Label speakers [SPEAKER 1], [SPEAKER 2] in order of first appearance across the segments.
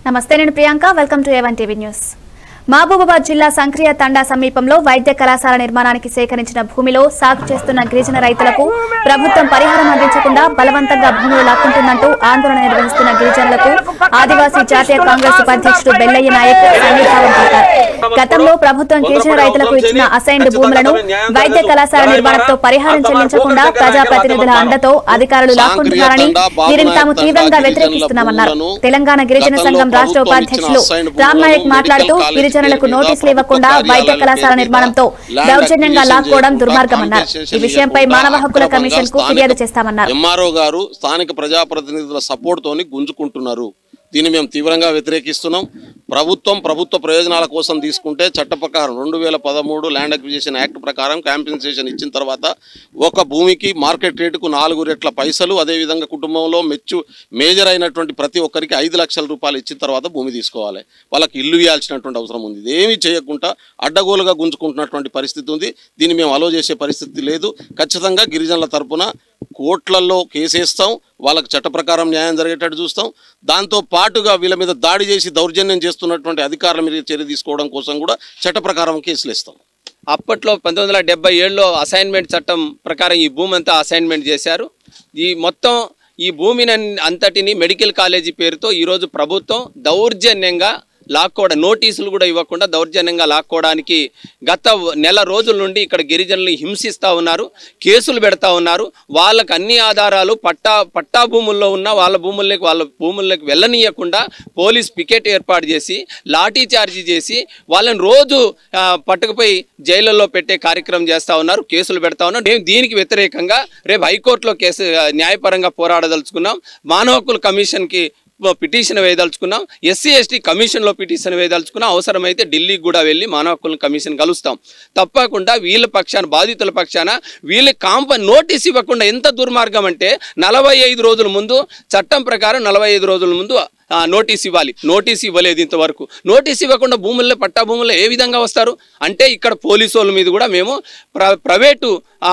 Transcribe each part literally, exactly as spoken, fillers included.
[SPEAKER 1] నమస్తే, నేను Priyanka. Welcome to A one TV news. Mahabubabad జిల్లా సంక్రియ తండా సమీపంలో వైద్య కళాశాల నిర్మాణానికి సేకరించిన భూమిలో సాగు చేస్తున్న గిరిజన రైతులకు ప్రభుత్వం పరిహారం అందించకుండా బలవంతంగా భూములు లాక్కుంటుందంటూ ఆందోళన నిర్వహిస్తున్న గిరిజనులకు ఆదివాసీ జాతీయ కాంగ్రెస్ ఉపాధ్యక్షుడు బెల్లయ్య నాయక్ సంఘీభావం పలికారు. గతంలో ప్రభుత్వం గిరిజన రైతులకు ఇచ్చిన అసైన్డ్ భూములను వైద్య కళాశాల నిర్మాణంతో పరిహారం చెల్లించకుండా ప్రజాప్రతినిధుల అండతో అధికారులు లాక్కుంటున్నారని, దీనిని తాము తీవ్రంగా వ్యతిరేకిస్తున్నామన్నారు. తెలంగాణ గిరిజన సంఘం రాష్ట్ర ఉపాధ్యక్షులు రామ్ నాయక్ మాట్లాడుతూ గిరిజనులకు నోటీసులు ఇవ్వకుండా వైద్య కళాశాల నిర్మాణంతో దౌర్జన్యంగా లాక్కోవడం దుర్మార్గమన్నారు. ఈ విషయంపై మానవ హక్కుల కమిషన్ కు ఫిర్యాదు చేస్తామన్నారు.
[SPEAKER 2] ఎంఆర్ఓ గారు స్థానిక ప్రజాప్రతినిధుల సపోర్ట్ తోని గుంజుకుంటున్నారు. దీన్ని మేము తీవ్రంగా వ్యతిరేకిస్తున్నాం. ప్రభుత్వం ప్రభుత్వ ప్రయోజనాల కోసం తీసుకుంటే చట్ట ప్రకారం రెండు వేల పదమూడు ల్యాండ్ అక్విజిషన్ యాక్ట్ ప్రకారం కాంపెన్సేషన్ ఇచ్చిన తర్వాత ఒక భూమికి మార్కెట్ రేటుకు నాలుగు రెట్ల పైసలు, అదేవిధంగా కుటుంబంలో మెచ్చు మేజర్ అయినటువంటి ప్రతి ఒక్కరికి ఐదు లక్షల రూపాయలు ఇచ్చిన తర్వాత భూమి తీసుకోవాలి. వాళ్ళకి ఇల్లు ఇవ్వాల్సినటువంటి అవసరం ఉంది. ఇదేమీ చేయకుండా అడ్డగోలుగా గుంజుకుంటున్నటువంటి పరిస్థితి ఉంది. దీన్ని మేము అలో చేసే పరిస్థితి లేదు. ఖచ్చితంగా గిరిజనుల తరపున కోర్టులలో కేసేస్తాం, వాళ్ళకి చట్ట ప్రకారం న్యాయం జరిగేటట్టు చూస్తాం. దాంతో పాటుగా వీళ్ళ మీద దాడి చేసి దౌర్జన్యం చేస్తున్నటువంటి అధికారుల మీద చర్య తీసుకోవడం కోసం కూడా చట్ట ప్రకారం కేసులు ఇస్తాం.
[SPEAKER 3] అప్పట్లో పంతొమ్మిది వందల డెబ్బై ఏడులో అసైన్మెంట్ చట్టం ప్రకారం ఈ భూమి అంతా అసైన్మెంట్ చేశారు. ఈ మొత్తం ఈ భూమిని అంతటిని మెడికల్ కాలేజీ పేరుతో ఈరోజు ప్రభుత్వం దౌర్జన్యంగా లాక్కోవడం, నోటీసులు కూడా ఇవ్వకుండా దౌర్జన్యంగా లాక్కోవడానికి గత నెల రోజుల నుండి ఇక్కడ గిరిజనులు హింసిస్తూ ఉన్నారు, కేసులు పెడతా ఉన్నారు. వాళ్ళకు అన్ని ఆధారాలు పట్టా పట్టా భూముల్లో ఉన్న వాళ్ళ భూముల్లోకి వాళ్ళ భూముల్లోకి వెళ్ళనీయకుండా పోలీస్ పికెట్ ఏర్పాటు చేసి లాఠీ చార్జీ చేసి వాళ్ళని రోజు పట్టుకుపోయి జైళ్ళల్లో పెట్టే కార్యక్రమం చేస్తూ ఉన్నారు, కేసులు పెడతా ఉన్నారు. మేము దీనికి వ్యతిరేకంగా రేపు హైకోర్టులో కేసు న్యాయపరంగా పోరాడదలుచుకున్నాం. మానవ హక్కుల కమిషన్కి పిటిషన్ వేయదలుచుకున్నాం. ఎస్సీ ఎస్టీ కమిషన్లో పిటిషన్ వేయదలుచుకున్నాం. అవసరమైతే ఢిల్లీకి కూడా వెళ్ళి మానవ హక్కుల కమిషన్ కలుస్తాం. తప్పకుండా వీళ్ళ పక్షాన, బాధితుల పక్షాన వీళ్ళ కాంప నోటీస్ ఇవ్వకుండా ఎంత దుర్మార్గం అంటే నలభై ఐదు రోజుల ముందు చట్టం ప్రకారం నలభై ఐదు రోజుల ముందు నోటీస్ ఇవ్వాలి. నోటీస్ ఇవ్వలేదు ఇంతవరకు. నోటీస్ ఇవ్వకుండా భూముల్లో పట్టా భూముల్లో ఏ విధంగా వస్తారు అంటే ఇక్కడ పోలీసు వాళ్ళ మీద కూడా మేము ప్ర ప్రైవేటు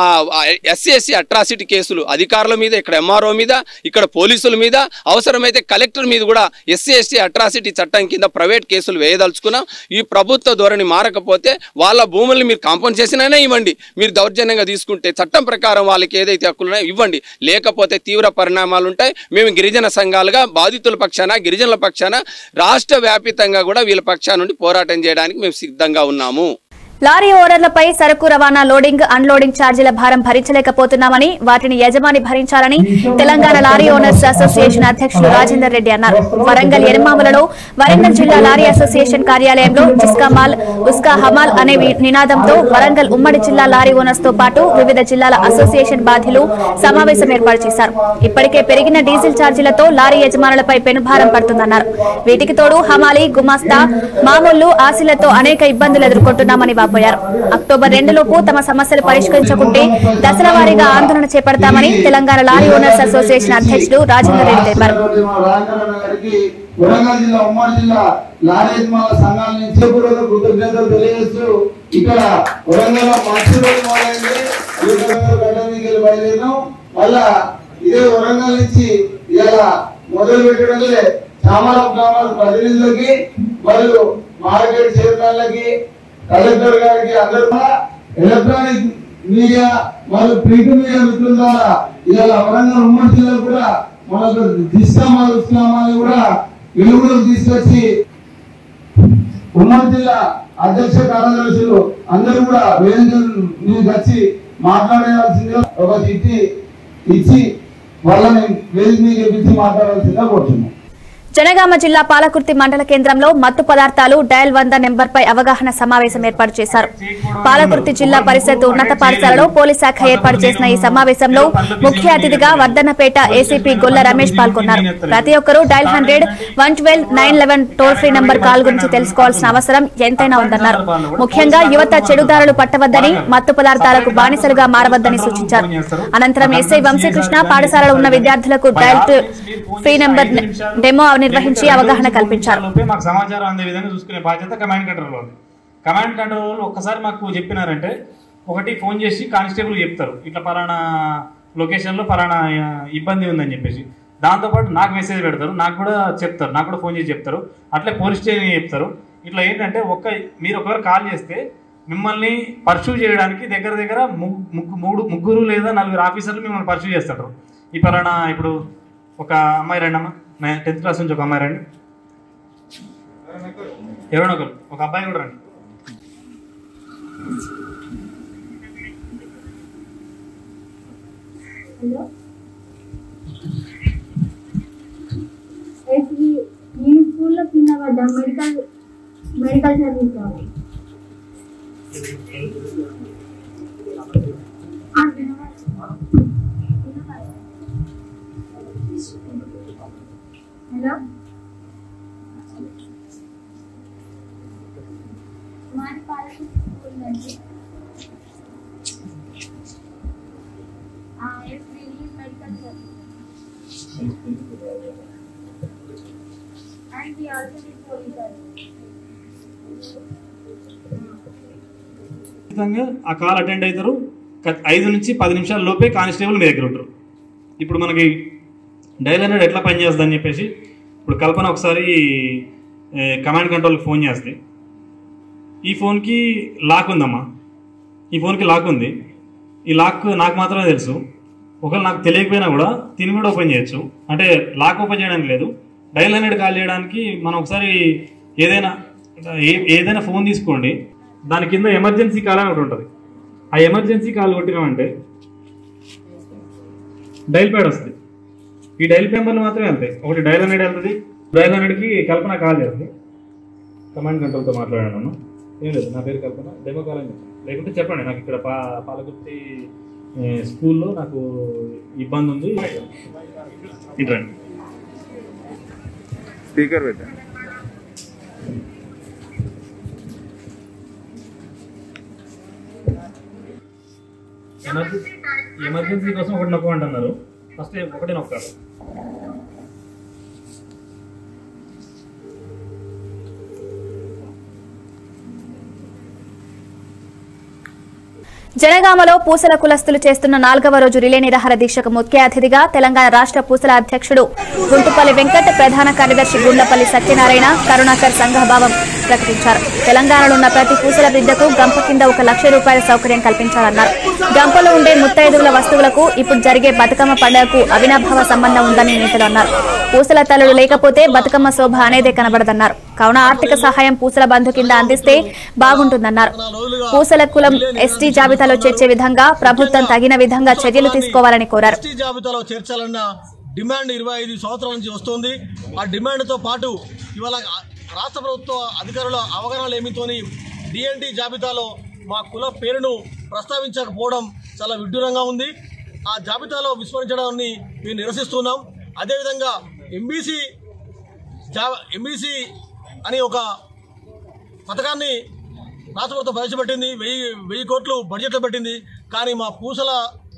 [SPEAKER 3] ఎస్సీ ఎస్సీ అట్రాసిటీ కేసులు అధికారుల మీద, ఇక్కడ ఎంఆర్ఓ మీద, ఇక్కడ పోలీసుల మీద, అవసరమైతే కలెక్టర్ మీద కూడా ఎస్సీ ఎస్టీ అట్రాసిటీ చట్టం కింద ప్రైవేట్ కేసులు వేయదలుచుకున్నాం. ఈ ప్రభుత్వ ధోరణి మారకపోతే వాళ్ళ భూముల్ని మీరు కాంపన్సేషన్ అయినా ఇవ్వండి. మీరు దౌర్జన్యంగా తీసుకుంటే చట్టం ప్రకారం వాళ్ళకి ఏదైతే హక్కులున్నాయో ఇవ్వండి. లేకపోతే తీవ్ర పరిణామాలు ఉంటాయి. మేము గిరిజన సంఘాలుగా బాధితుల పక్షాన, గిరిజనుల పక్షాన రాష్ట్ర వ్యాపితంగా కూడా వీళ్ళ పక్షాన నుండి పోరాటం చేయడానికి మేము సిద్ధంగా ఉన్నాము.
[SPEAKER 1] లారీ ఓనర్లపై సరుకు రవాణా, లోడింగ్, అన్లోడింగ్ ఛార్జీల భారం భరించలేకపోతున్నామని, వాటిని యజమాని భరించాలని తెలంగాణ లారీ ఓనర్స్ అసోసియేషన్ అధ్యక్షులు రాజేందర్ రెడ్డి అన్నారు. వరంగల్ ఎనిమాములలో వరంగల్ జిల్లా లారీ అసోసియేషన్ కార్యాలయంలో జిస్కా మాల్, ఉస్కా హమాల్ అనే నినాదంతో వరంగల్ ఉమ్మడి జిల్లా లారీ ఓనర్స్ తో పాటు వివిధ జిల్లాల అసోసియేషన్ బాధ్యులు సమావేశం ఏర్పాటు చేశారు. ఇప్పటికే పెరిగిన డీజిల్ ఛార్జీలతో లారీ యజమానులపై పెనుభారం పడుతుందన్నారు. వీటికి తోడు హమాలి, గుమాస్తా, మామూలు, ఆశీలతో అనేక ఇబ్బందులు ఎదుర్కొంటున్నామని అక్టోబర్ రెండు లోపు తమ సమస్యలు పరిష్కరించకుంటే దశల వారీగా ఆందోళన చేపడతామని తెలంగాణ లారీ ఓనర్స్ అసోసియేషన్ అధ్యక్షుడు రాజేందర్ రెడ్డి తెలిపారు.
[SPEAKER 4] కలెక్టర్ గారికి అందరూ ఎలక్ట్రానిక్ మీడియా వాళ్ళు ప్రింట్ మీడియా మిత్రుల ద్వారా ఇవాళ వరంగల్ ఉమ్మడి జిల్లాలో కూడా మనకు దిస్తామాలు ఇస్లామాలు కూడా వెలుగులోకి తీసుకొచ్చి ఉమ్మడి జిల్లా అధ్యక్ష కార్యదర్శులు అందరూ కూడా వేదిక మీకు వచ్చి మాట్లాడాల్సిందిగా ఒక చిట్టి ఇచ్చి వాళ్ళని వేదిక మీద ఇచ్చి మాట్లాడాల్సిందిగా కోరుతున్నాం.
[SPEAKER 1] జనగామ జిల్లా పాలకుర్తి మండల కేంద్రంలో మత్తు పదార్థాలు డయల్ వంద నెంబర్ పై అవగాహన సమావేశం ఏర్పాటు చేశారు. పాలకుర్తి జిల్లా పరిషత్ ఉన్నత పాఠశాలలో పోలీస్ శాఖ ఏర్పాటు చేసిన ఈ సమావేశంలో ముఖ్య అతిథిగా వర్ధన్నపేట ఏసీపీ గొల్ల రమేష్ పాల్గొన్నారు. ప్రతి ఒక్కరూ dial hundred one twelve nine eleven toll free number call గురించి తెలుసుకోవాల్సిన అవసరం ఎంతైనా ఉందన్నారు. ముఖ్యంగా యువత చెడుదారులు పట్టవద్దని, మత్తు పదార్థాలకు బానిసలుగా మారవద్దని సూచించారు. అనంతరం ఎస్ఐ వంశీకృష్ణ పాఠశాలలో ఉన్న విద్యార్థులకు డయల్ ఫ్రీ నంబర్ డెమో నిర్వహించి అవగాహన కల్పించారు.
[SPEAKER 5] మాకు సమాచారం అందే విధంగా చూసుకునే బాధ్యత కమాండ్ కంట్రోల్ వాళ్ళు. కమాండ్ కంట్రోల్ వాళ్ళు ఒక్కసారి మాకు చెప్పినారంటే ఒకటి ఫోన్ చేసి కానిస్టేబుల్ చెప్తారు, ఇట్లా పలానా లొకేషన్లో పలానా ఇబ్బంది ఉందని చెప్పేసి. దాంతోపాటు నాకు మెసేజ్ పెడతారు, నాకు కూడా చెప్తారు, నాకు కూడా ఫోన్ చేసి చెప్తారు, అట్లే పోలీస్ స్టేషన్ చెప్తారు. ఇట్లా ఏంటంటే ఒక్క మీరు ఒకవేళ కాల్ చేస్తే మిమ్మల్ని పర్సూ చేయడానికి దగ్గర దగ్గర ముగ్గు మూడు ముగ్గురు లేదా నలుగురు ఆఫీసర్లు మిమ్మల్ని పర్సూ చేస్తారు. ఈ పలానా ఇప్పుడు ఒక అమ్మాయి రండి అమ్మా, టెన్త్ క్లాస్ నుంచి ఒక అమ్మాయి రండి, ఎవరైనా ఒకరు, ఒక అబ్బాయి కూడా రండి.
[SPEAKER 6] హలో, నేను స్కూల్లో కింద పడ్డా, మెడికల్ మెడికల్ సర్వీస్ కావాలి. హలో, మాది పాలకు స్కూల్ అండి. Medical service and we also need police service.
[SPEAKER 5] ఆ కాల్ అటెండ్ అవుతారు. ఐదు నుంచి పది నిమిషాల లోపే కానిస్టేబుల్ మీ దగ్గర ఉంటారు. ఇప్పుడు మనకి డైల్ హండ్రెడ్ ఎట్లా పనిచేస్తుందని చెప్పేసి ఇప్పుడు కల్పన ఒకసారి కమాండ్ కంట్రోల్కి ఫోన్ చేస్తే, ఈ ఫోన్కి లాక్ ఉందమ్మా, ఈ ఫోన్కి లాక్ ఉంది, ఈ లాక్ నాకు మాత్రమే తెలుసు, ఒకవేళ నాకు తెలియకపోయినా కూడా తిని కూడా ఓపెన్ చేయొచ్చు. అంటే లాక్ ఓపెన్ చేయడానికి లేదు, డైల్ హండ్రెడ్ కాల్ చేయడానికి మనం ఒకసారి ఏదైనా ఏదైనా ఫోన్ తీసుకోండి, దాని కింద ఎమర్జెన్సీ కాల్ అని ఒకటి ఉంటుంది. ఆ ఎమర్జెన్సీ కాల్ కొట్టినామంటే డైల్ ప్యాడ్ వస్తుంది. ఈ డైల్ నెంబర్లు మాత్రమే వెళ్తాయి. ఒకటి డైల్ హండ్రెడ్ వెళ్తుంది, డైల్ హండ్రెడ్కి కల్పన కాల్ చేస్తుంది. కమాండ్ కంట్రోల్తో మాట్లాడాను, ఏం లేదు, నా పేరు కల్పన, డెమో కాల్ అని లేకుంటే చెప్పండి, నాకు ఇక్కడ పా పాలకుర్తి స్కూల్లో నాకు ఇబ్బంది ఉంది, ఇట్రండి.
[SPEAKER 7] స్పీకర్ పెట్టా.
[SPEAKER 5] ఎమర్జెన్సీ ఎమర్జెన్సీ కోసం ఒకటి నొక్కమంటున్నారు, ఫస్ట్ ఒకటి నొక్కాలి.
[SPEAKER 1] జనగామలో పూసల కులస్తులు చేస్తున్న నాలుగవ రోజు రిలే నిరాహార దీక్షకు ముఖ్య అతిథిగా తెలంగాణ రాష్ట్ర పూసల అధ్యక్షుడు గుంటుపల్లి వెంకట్, ప్రధాన కార్యదర్శి గుండ్లపల్లి సత్యనారాయణ కరుణాకర్ సంఘభావం ప్రకటించారు. తెలంగాణలో ఉన్న ప్రతి పూసల బిడ్డకు గంప కింద ఒక లక్ష రూపాయల సౌకర్యం కల్పించాలన్నారు. గంపలో ఉండే ముత్తైదువుల వస్తువులకు ఇప్పుడు జరిగే బతుకమ్మ పండుగకు అవినాభావ సంబంధం ఉందని నేతలు అన్నారు. పూసల తల్లులు లేకపోతే బతుకమ్మ శోభ అనేదే కనబడదన్నారు. కావున ఆర్థిక సహాయం పూసల బంధు కింద అందిస్తే బాగుంటుందన్నారు. పూసల కులం ఎస్టీ జాబితాలో చేర్చే విధంగా ప్రభుత్వం తగిన విధంగా చర్యలు తీసుకోవాలని కోరారు.
[SPEAKER 8] ఎస్టీ జాబితాలో చేర్చాలన్న డిమాండ్ ఇరవై ఐదు సంవత్సరాల నుంచి వస్తుంది. ఆ డిమాండ్తో పాటు ఇవాళ రాష్ట్ర ప్రభుత్వ అధికారుల అవగాహన లేమితోని డిఎన్టీ జాబితాలో మా కుల పేరును ప్రస్తావించకపోవడం చాలా విడ్డూరంగా ఉంది. ఆ జాబితాలో విస్మరించడాన్ని మేము నిరసిస్తున్నాం. అదేవిధంగా ఎంబీసీ జా ఎంబీసీ అని ఒక పథకాన్ని రాష్ట్ర ప్రభుత్వం ప్రవేశపెట్టింది. వెయ్యి వెయ్యి కోట్లు బడ్జెట్లో పెట్టింది. కానీ మా పూసల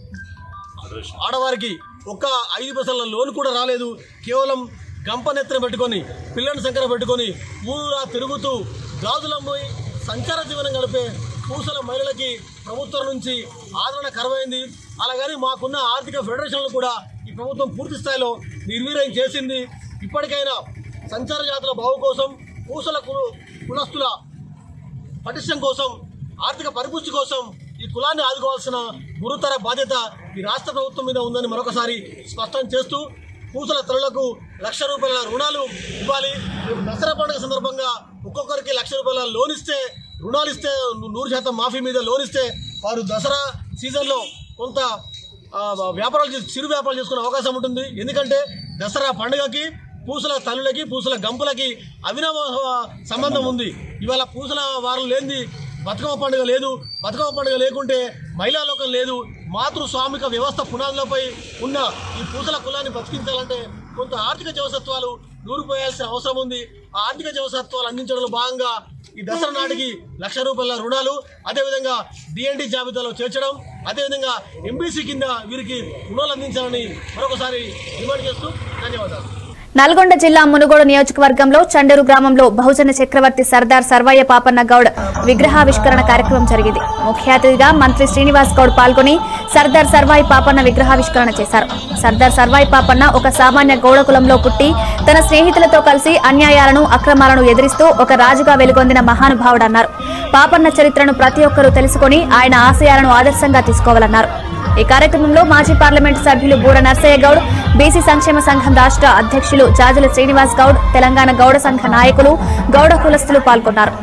[SPEAKER 8] ఆడవారికి ఒక్క ఐదు పైసల లోన్ కూడా రాలేదు. కేవలం గంపనెత్తన పెట్టుకొని పిల్లని సంకర పెట్టుకొని ఊరా తిరుగుతూ గాజులమ్మి సంచార జీవనం గడిపే పూసల మహిళలకి ప్రభుత్వం నుంచి ఆదరణ కరువైంది. అలాగని మాకున్న ఆర్థిక ఫెడరేషన్లు కూడా ఈ ప్రభుత్వం పూర్తి స్థాయిలో నిర్వీర్యం చేసింది. ఇప్పటికైనా సంచార జాతుల బావు కోసం, పూసల కులస్తుల పటిష్టం కోసం, ఆర్థిక పరిపుష్టి కోసం ఈ కులాన్ని ఆదుకోవాల్సిన గురుతర బాధ్యత ఈ రాష్ట్ర ప్రభుత్వం మీద ఉందని మరొకసారి స్పష్టం చేస్తూ, పూసల తల్లులకు లక్ష రూపాయల రుణాలు ఇవ్వాలి. దసరా పండుగ సందర్భంగా ఒక్కొక్కరికి లక్ష రూపాయల లోన్ ఇస్తే, రుణాలు ఇస్తే, నూరు శాతం మాఫీ మీద లోన్ ఇస్తే వారు దసరా సీజన్లో కొంత వ్యాపారాలు చిరు వ్యాపారాలు చేసుకునే అవకాశం ఉంటుంది. ఎందుకంటే దసరా పండుగకి పూసల తల్లులకి, పూసల గంపులకి అవినాభ సంబంధం ఉంది. ఇవాళ పూసల వారం లేనిది బతుకమ్మ పండుగ లేదు. బతుకమ్మ పండుగ లేకుంటే మహిళా లోకం లేదు. మాతృస్వామిక వ్యవస్థ పునాదులపై ఉన్న ఈ పూసల కులాన్ని బతికించాలంటే కొంత ఆర్థిక జవసత్వాలు నూరిపోయాల్సిన అవసరం ఉంది. ఆ ఆర్థిక జవసత్వాలు అందించడంలో భాగంగా ఈ దసరా నాటికి లక్ష రూపాయల రుణాలు, అదేవిధంగా డిఎన్టీ జాబితాలో చేర్చడం, అదేవిధంగా ఎంబీసీ కింద వీరికి రుణాలు అందించాలని మరొకసారి డిమాండ్ చేస్తూ ధన్యవాదాలు.
[SPEAKER 1] నల్గొండ జిల్లా మునుగోడు నియోజకవర్గంలో చండూరు గ్రామంలో బహుజన చక్రవర్తి సర్దార్ సర్వయ్య పాపన్న గౌడ్ విగ్రహావిష్కరణ కార్యక్రమం జరిగింది. ముఖ్య అతిథిగా మంత్రి శ్రీనివాస్ గౌడ్ పాల్గొని సర్దార్ సర్వాయి పాపన్న విగ్రహావిష్కరణ చేశారు. సర్దార్ సర్వాయి పాపన్న ఒక సామాన్య గౌడ కులంలో పుట్టి తన స్నేహితులతో కలిసి అన్యాయాలను అక్రమాలను ఎదిరిస్తూ ఒక రాజుగా వెలుగొందిన మహానుభావుడన్నారు. పాపన్న చరిత్రను ప్రతి ఒక్కరూ తెలుసుకుని ఆయన ఆశయాలను ఆదర్శంగా తీసుకోవాలన్నారు. ఈ కార్యక్రమంలో మాజీ పార్లమెంటు సభ్యులు బూర నర్సయ్య గౌడ్, బీసీ సంక్షేమ సంఘం రాష్ట్ర అధ్యక్షులు జాజుల శ్రీనివాస్ గౌడ్, తెలంగాణ గౌడ సంఘ నాయకులు, గౌడ కులస్తులు పాల్గొన్నారు.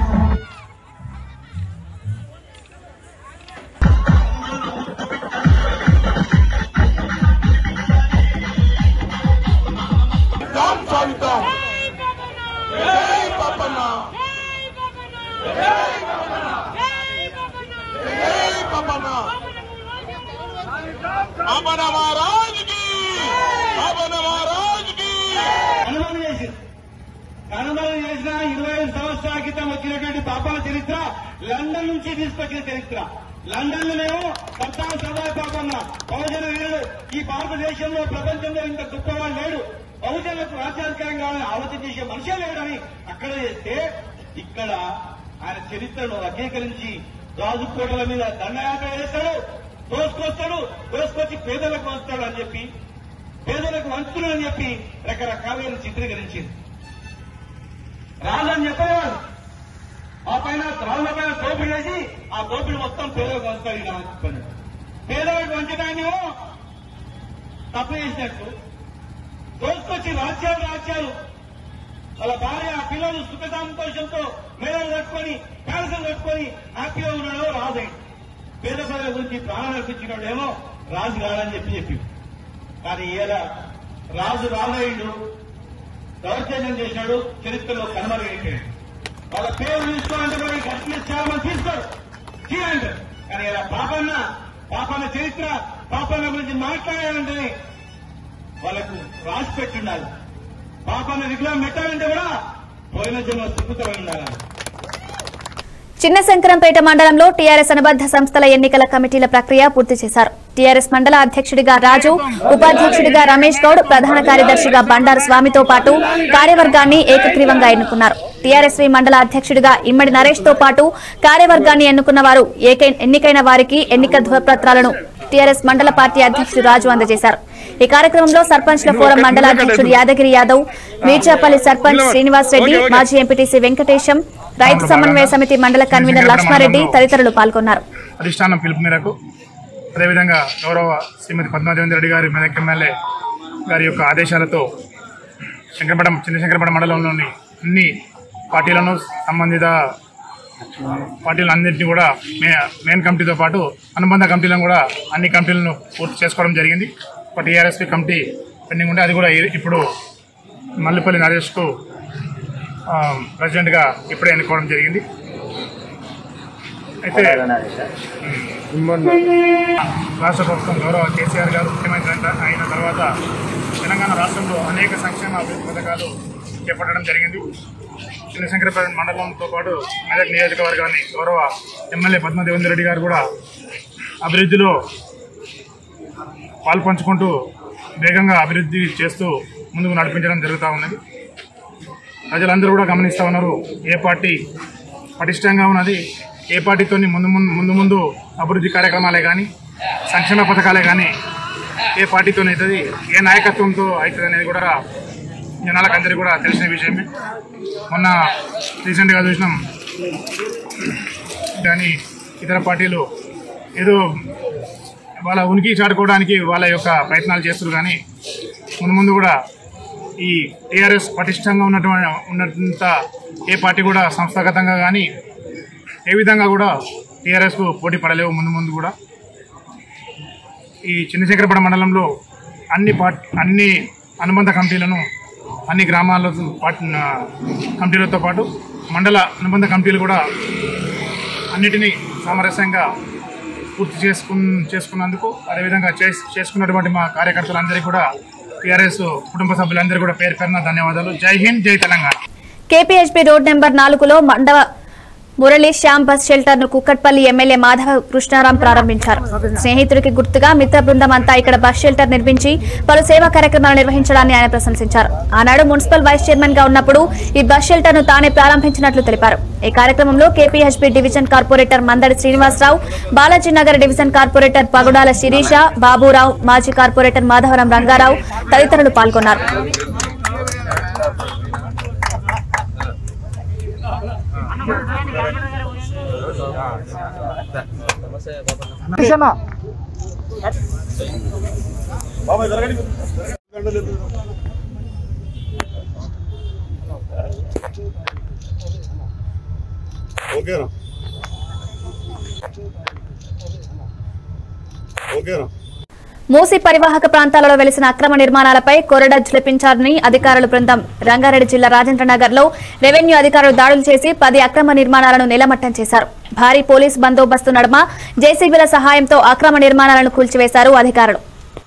[SPEAKER 7] కనుమలు చేసిన ఇరవై ఐదు సంవత్సరాల క్రితం వచ్చినటువంటి పాపాల చరిత్ర లండన్ నుంచి తీసుకొచ్చిన చరిత్ర. లండన్ లోనేమో సర్దార్ సర్వాయి పాపన్న బహుజన వీరుడు, ఈ భారతదేశంలో ప్రపంచంలో ఇంత గొప్పవాడు లేడు, బహుజనులకు రాజ్యాధికారం కావాలని ఆలోచన చేసే మనిషే లేడని అక్కడ చేస్తే, ఇక్కడ ఆయన చరిత్రను అంగీకరించి రాజు కోటల మీద దండయాత్ర చేస్తాడు, దోసుకొస్తాడు, దోసుకొచ్చి పేదలకు వంచుతాడు అని చెప్పి, పేదలకు వంచుతున్నాడు అని చెప్పి రకరకాలుగా చిత్రీకరించింది. రాజు అని చెప్పేవాడు, ఆ పైన రాళ్ళ పైన దోపిడీ చేసి ఆ దోపిడీ మొత్తం పేదలకు వంచుతాడు. ఇలా చెప్పాడు, పేదలకు వంచడాన్ని తప్పు చేసినట్టు దోసుకొచ్చి రాజ్యాలు రాజ్యాలు వాళ్ళ భార్య పిల్లలు సుఖ సంతోషంతో మేడలు కట్టుకొని ప్యాలెస్లు కట్టుకొని హ్యాపీగా ఉన్నాడో రాజు. పేద ప్రజల గురించి ప్రాణాలు అర్పించినాడేమో రాజు కాదని చెప్పి చెప్పి కానీ ఇలా రాజు రాజయ్యుడు దౌర్జన్యం చేశాడు, చరిత్రలో కనుమరుగైపోయాడు. వాళ్ళ పేరు తీసుకోవాలంటే కూడా కట్టిన చాలా మంది తీసుకోరు, తీయండి. కానీ ఇలా పాపన్న పాపన్న చరిత్ర పాపన్న గురించి మాట్లాడాలంటే వాళ్ళకు రాసి పెట్టుండాలి. పాపన్న విగ్రహం పెట్టాలంటే కూడా పోయిన జన్మ సుకృతమై ఉండాలి.
[SPEAKER 1] చిన్నశంకరంపేట మండలంలో టీఆర్ఎస్ అనుబంధ సంస్థల ఎన్నికల కమిటీల ప్రక్రియ పూర్తి చేశారు. టీఆర్ఎస్ మండల అధ్యక్షుడిగా రాజు, ఉపాధ్యక్షుడిగా రమేష్ గౌడ్, ప్రధాన కార్యదర్శిగా బండారు స్వామితో పాటు కార్యవర్గాన్ని ఏకగ్రీవంగా ఎన్నుకున్నారు. టీఆర్ఎస్వి మండల అధ్యక్షుడిగా ఇమ్మడి నరేష్ తో పాటు కార్యవర్గాన్ని ఎన్నుకున్న వారు ఎన్నికైన వారికి ఎన్నిక ధ్రువపత్రాలను టీఆర్ఎస్ మండల పార్టీ అధ్యక్షుడు రాజు అందజేశారు. ఈ కార్యక్రమంలో సర్పంచ్ల ఫోరం మండల అధ్యక్షుడు యాదగిరి యాదవ్, మీర్చాపల్లి సర్పంచ్ శ్రీనివాస్ రెడ్డి, మాజీ ఎంపీటీసీ వెంకటేశం, రైతు సమన్వయ సమితి మండల కన్వీనర్ లక్ష్మారెడ్డి తదితరులు పాల్గొన్నారు.
[SPEAKER 9] అధిష్టానం పిలుపు మేరకు అదేవిధంగా గౌరవ శ్రీమతి పద్మాదేవేంద్ర రెడ్డి గారి మెదక్ ఎమ్మెల్యే గారి యొక్క ఆదేశాలతో శంకరపేట చిన్నశంకరపేట మండలంలోని అన్ని పార్టీలను సంబంధిత పార్టీలన్నింటినీ కూడా మే మెయిన్ కమిటీతో పాటు అనుబంధ కమిటీలను కూడా అన్ని కమిటీలను పూర్తి చేసుకోవడం జరిగింది. ఒక టీఆర్ఎస్పీ కమిటీ పెండింగ్ ఉంటే అది కూడా ఇప్పుడు మల్లిపల్లి నరేష్కు ప్రెసిడెంట్గా ఇప్పుడే ఎన్నుకోవడం జరిగింది. అయితే రాష్ట్ర ప్రభుత్వం గౌరవ కేసీఆర్ గారు ముఖ్యమంత్రి అయిన తర్వాత తెలంగాణ రాష్ట్రంలో అనేక సంక్షేమ అభివృద్ధి పథకాలు చేపట్టడం జరిగింది. చిన్నశంకరపేట మండలంతో పాటు మెదక్ నియోజకవర్గాన్ని గౌరవ ఎమ్మెల్యే పద్మాదేవేంద్ర రెడ్డి గారు కూడా అభివృద్ధిలో పాల్పంచుకుంటూ వేగంగా అభివృద్ధి చేస్తూ ముందుకు నడిపించడం జరుగుతూ ఉన్నది. ప్రజలందరూ కూడా గమనిస్తూ ఉన్నారు ఏ పార్టీ పటిష్టంగా ఉన్నది, ఏ పార్టీతో ముందు ముందు ముందు ముందు అభివృద్ధి కార్యక్రమాలే కానీ సంక్షేమ పథకాలే కానీ ఏ పార్టీతో అవుతుంది, ఏ నాయకత్వంతో అవుతుంది అనేది కూడా జనాలకు అందరికీ కూడా తెలిసిన విషయమే. మొన్న రీసెంట్గా చూసినాం కానీ ఇతర పార్టీలు ఏదో వాళ్ళ ఉనికి చాటుకోవడానికి వాళ్ళ యొక్క ప్రయత్నాలు చేస్తారు. కానీ ముందు ముందు కూడా ఈ టీఆర్ఎస్ పటిష్టంగా ఉన్నటువంటి ఉన్నంత ఏ పార్టీ కూడా సంస్థాగతంగా కానీ ఏ విధంగా కూడా టీఆర్ఎస్కు పోటీ పడలేవు. ముందు ముందు కూడా ఈ చిన్నశంకరపేట మండలంలో అన్ని పార్టీ అన్ని అనుబంధ కమిటీలను అన్ని గ్రామాల కమిటీలతో పాటు మండల అనుబంధ కమిటీలు కూడా అన్నిటినీ సామరస్యంగా పూర్తి చేసుకు చేసుకున్నందుకు అదేవిధంగా చేసుకున్నటువంటి మా కార్యకర్తలందరికీ కూడా టీఆర్ఎస్ కుటుంబ సభ్యులందరూ కూడా పేరు పేరున ధన్యవాదాలు. జై హింద్, జై తెలంగాణ.
[SPEAKER 1] కేపీహెచ్పీ రోడ్ నెంబర్ నాలుగులో మండవ మురళి శ్యామ్ బస్ షెల్టర్ ను కుక్కట్పల్లి ఎమ్మెల్యే మాధవ కృష్ణారాం ప్రారంభించారు. స్నేహితుడికి గుర్తుగా మిత్ర బృందం అంతా ఇక్కడ బస్ షెల్టర్ నిర్మించి పలు సేవా కార్యక్రమాలు నిర్వహించడాన్ని ఆయన ప్రశంసించారు. ఆనాడు మున్సిపల్ వైస్ చైర్మన్ గా ఉన్నప్పుడు ఈ బస్ షెల్టర్ ను తానే ప్రారంభించినట్లు తెలిపారు. ఈ కార్యక్రమంలో KPHB division corporator Mandadi Srinivasarao, Balajinagar division corporator Pagudala Sirisha, Baburao, మాజీ కార్పొరేటర్ మాధవరం రంగారావు తదితరులు పాల్గొన్నారు.
[SPEAKER 10] ఓకేనా ఓకేనా
[SPEAKER 1] మూసీ పరివాహక ప్రాంతాలలో వెలిసిన అక్రమ నిర్మాణాలపై కొరడా జలిపించారని అధికారుల బృందం రంగారెడ్డి జిల్లా రాజేంద్రనగర్ లో రెవెన్యూ అధికారులు దాడులు చేసి పది అక్రమ నిర్మాణాలను నిలమట్టం చేశారు. భారీ పోలీస్ బందోబస్తు నడుమ జేసీబీల సహాయంతో అక్రమ నిర్మాణాలను కూల్చివేశారు అధికారులు.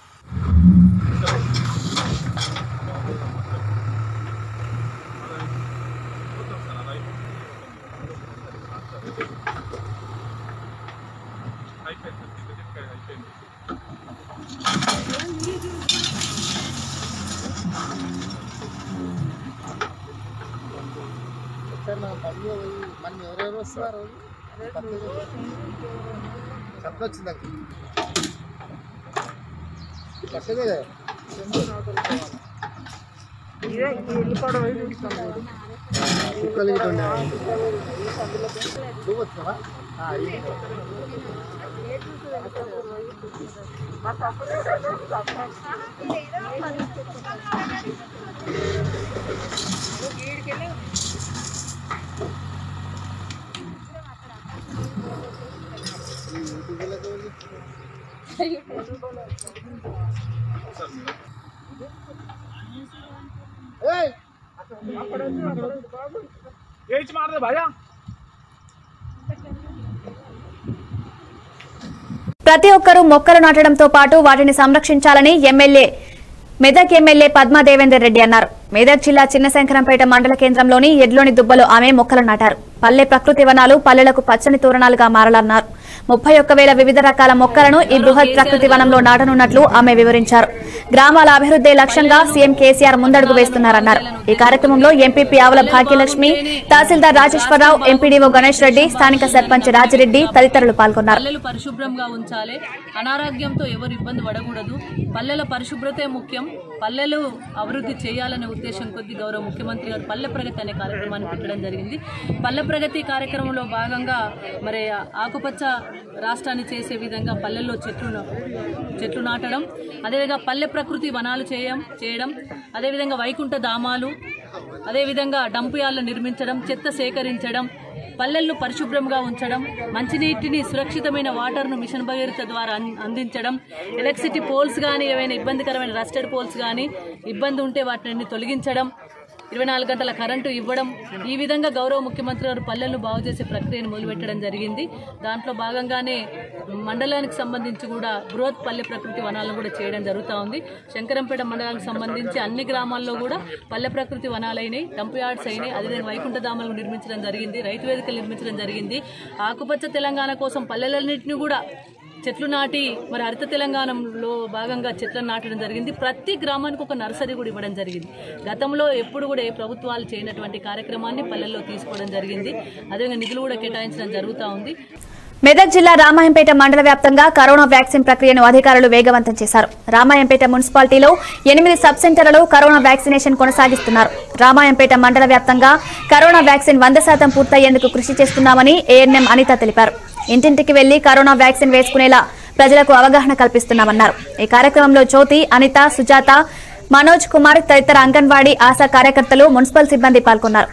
[SPEAKER 1] ప్రతి ఒక్కరూ మొక్కలు నాటడంతో పాటు వాటిని సంరక్షించాలని ఎమ్మెల్యే మెదక్ ఎమ్మెల్యే పద్మా దేవేందర్ రెడ్డి అన్నారు. మెదక్ జిల్లా చిన్నశంకరంపేట మండల కేంద్రంలోని ఎడ్లోని దుబ్బలో ఆమె మొక్కలు నాటారు. పల్లె ప్రకృతి వనాలు పల్లెలకు పచ్చని తోరణాలుగా మారాలన్నారు. ముప్పై ఒక్క వేల వివిధ రకాల మొక్కలను ఈ బృహత్ ప్రకృతి వనంలో నాటనున్నట్లు ఆమె వివరించారు. గ్రామాల అభివృద్ధి లక్ష్యంగా సీఎం కేసీఆర్ ముందడుగు వేస్తున్నారన్నారు. ఈ కార్యక్రమంలో ఎంపీపీ ఆవుల భాగ్యలక్ష్మి, తహసీల్దార్ రాజేశ్వరరావు, ఎంపీడీఓ గణేష్ రెడ్డి, స్థానిక సర్పంచ్ రాజిరెడ్డి తదితరులు పాల్గొన్నారు.
[SPEAKER 11] పల్లెలు పరిశుభ్రంగా ఉంచాలి, అనారోగ్యంతో ఎవరు ఇబ్బంది పడకూడదు, పల్లెల పరిశుభ్రతే ముఖ్యం, పల్లెలు అభివృద్ధి చేయాలనే ఉద్దేశం కొద్ది గౌరవ ముఖ్యమంత్రి గారు పల్లె ప్రగతి అనే కార్యక్రమాన్ని పెట్టడం జరిగింది. పల్లె ప్రగతి కార్యక్రమంలో భాగంగా మరి ఆకుపచ్చ రాష్ట్రాన్ని చేసే విధంగా పల్లెల్లో చెట్లు చెట్లు నాటడం, అదేవిధంగా పల్లె ప్రకృతి వనాలు చేయం చేయడం అదేవిధంగా వైకుంఠ ధామాలు, అదేవిధంగా డంప్ యార్డ్లు నిర్మించడం, చెత్త సేకరించడం, పల్లెలను పరిశుభ్రంగా ఉంచడం, మంచినీటిని సురక్షితమైన వాటర్ను మిషన్ భగీరథ ద్వారా అందించడం, ఎలక్ట్రిసిటీ పోల్స్ కానీ ఏవైనా ఇబ్బందికరమైన రస్టెడ్ పోల్స్ కానీ ఇబ్బంది ఉంటే వాటిని తొలగించడం, ఇరవై నాలుగు గంటల కరెంటు ఇవ్వడం, ఈ విధంగా గౌరవ ముఖ్యమంత్రి గారు పల్లెలను బాగు చేసే ప్రక్రియను మొదలుపెట్టడం జరిగింది. దాంట్లో భాగంగానే మండలానికి సంబంధించి కూడా బృహత్ పల్లె ప్రకృతి వనాలను కూడా చేయడం జరుగుతూ ఉంది. శంకరంపేట మండలానికి సంబంధించి అన్ని గ్రామాల్లో కూడా పల్లె ప్రకృతి వనాలైనాయి, డంప్ యార్డ్స్ అయినాయి, అదేవిధంగా వైకుంఠధామాలను నిర్మించడం జరిగింది, రైతు వేదికలు నిర్మించడం జరిగింది. ఆకుపచ్చ తెలంగాణ కోసం పల్లెలన్నింటినీ కూడా చెట్లు నాటి మరి హరిత తెలంగాణలో భాగంగా చెట్లను నాటడం జరిగింది. ప్రతి గ్రామానికి ఒక నర్సరీ కూడా ఇవ్వడం జరిగింది. గతంలో ఎప్పుడు కూడా ఏ ప్రభుత్వాలు చేయనటువంటి కార్యక్రమాన్ని పల్లెల్లో తీసుకోవడం జరిగింది. అదేవిధంగా నిధులు కూడా కేటాయించడం జరుగుతూ ఉంది.
[SPEAKER 1] మెదక్ జిల్లా రామాయంపేట మండల వ్యాప్తంగా కరోనా వ్యాక్సిన్ ప్రక్రియను అధికారులు వేగవంతం చేశారు. రామాయంపేట మున్సిపాలిటీలో ఎనిమిది సబ్ సెంటర్లలో కరోనా వ్యాక్సినేషన్ కొనసాగిస్తున్నారు. రామాయంపేట మండల వ్యాప్తంగా కరోనా వ్యాక్సిన్ వంద శాతం పూర్తయ్యేందుకు కృషి చేస్తున్నామని ఏఎన్ఎం అనిత తెలిపారు. ఇంటింటికి వెళ్లి కరోనా వ్యాక్సిన్ వేసుకునేలా ప్రజలకు అవగాహన కల్పిస్తున్నామన్నారు. ఈ కార్యక్రమంలో జ్యోతి, అనిత, సుజాత, మనోజ్ కుమార్ తదితర అంగన్వాడీ ఆశా కార్యకర్తలు, మున్సిపల్ సిబ్బంది పాల్గొన్నారు.